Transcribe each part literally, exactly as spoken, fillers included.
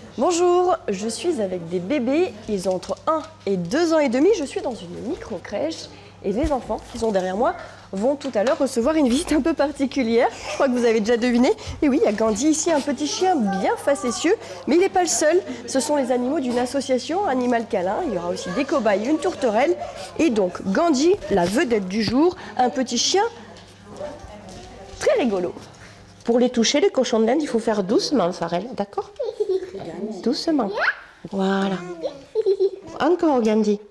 Bonjour, je suis avec des bébés, ils ont entre un et deux ans et demi, je suis dans une micro-crèche et les enfants qui sont derrière moi vont tout à l'heure recevoir une visite un peu particulière. Je crois que vous avez déjà deviné. Et oui, il y a Gandhi ici, un petit chien bien facétieux, mais il n'est pas le seul. Ce sont les animaux d'une association Animal Câlin. Il y aura aussi des cobayes, une tourterelle et donc Gandhi, la vedette du jour, un petit chien très rigolo. Pour les toucher, les cochons d'Inde, il faut faire doucement, Farel, d'accord? Doucement. Voilà. Encore, Gandhi.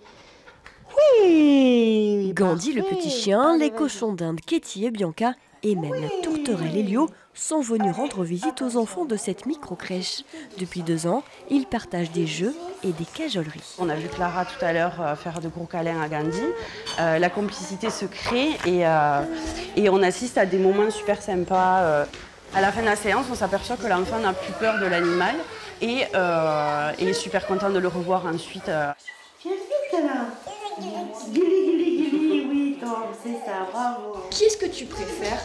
Oui. Gandhi, le petit chien, les cochons d'Inde, Katie et Bianca, et même la tourterelle Elio sont venus rendre visite aux enfants de cette micro-crèche. Depuis deux ans, ils partagent des jeux et des cajoleries. On a vu Clara tout à l'heure euh, faire de gros câlins à Gandhi. Euh, la complicité se crée et, euh, et on assiste à des moments super sympas. Euh. À la fin de la séance, on s'aperçoit que l'enfant n'a plus peur de l'animal et euh, est super content de le revoir ensuite. Euh. Viens vite là. Guili, guili, guili, oui, Tom, c'est ça, bravo. Qui est-ce que tu préfères?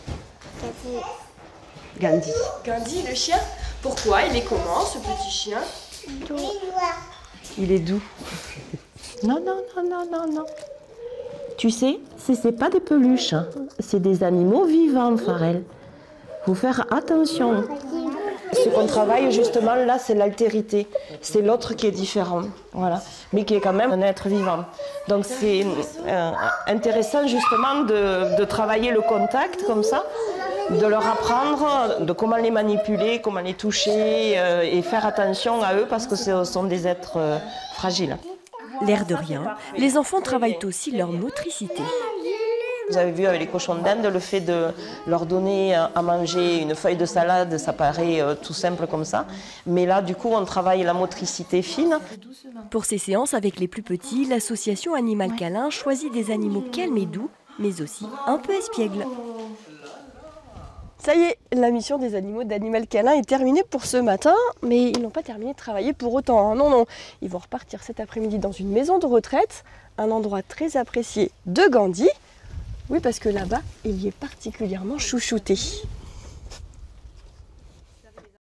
Gandhi. Gandhi, le chien. Pourquoi? Il est comment, ce petit chien? Il est doux. Non, non, non, non, non, non. Tu sais, ce n'est pas des peluches, hein. C'est des animaux vivants, Farel. Faut faire attention. Ce qu'on travaille justement là, c'est l'altérité. C'est l'autre qui est différent, voilà, mais qui est quand même un être vivant. Donc c'est euh, intéressant justement de, de travailler le contact comme ça, de leur apprendre de comment les manipuler, comment les toucher euh, et faire attention à eux parce que ce sont des êtres euh, fragiles. L'air de rien, les enfants travaillent aussi leur motricité. Vous avez vu avec les cochons d'Inde, le fait de leur donner à manger une feuille de salade, ça paraît tout simple comme ça. Mais là, du coup, on travaille la motricité fine. Pour ces séances avec les plus petits, l'association Animal Câlin choisit des animaux calmes et doux, mais aussi un peu espiègles. Ça y est, la mission des animaux d'Animal Câlin est terminée pour ce matin, mais ils n'ont pas terminé de travailler pour autant. Hein. Non, non, ils vont repartir cet après-midi dans une maison de retraite, un endroit très apprécié de Gandhi. Oui, parce que là-bas, il y est particulièrement chouchouté.